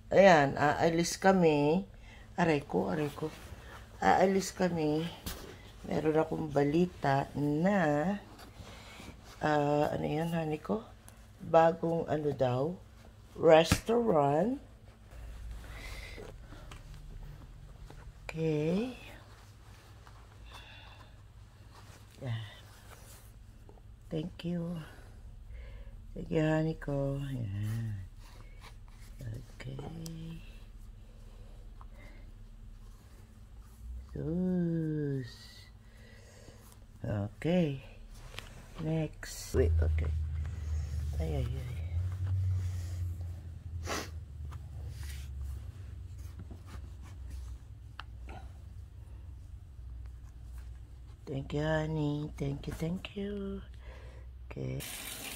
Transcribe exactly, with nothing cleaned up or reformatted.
Ayan, aalis kami. Aray ko, aray ko. Aalis kami. Meron akong balita na, uh, ano yan, honey ko? Bagong ano daw, restaurant. Okay. Yeah. Thank you. Thank you, honey ko. Yan. Okay. Sus. Okay. Next. Wait, okay. Ay, ay, ay. Thank you, honey. Thank you, thank you. Okay.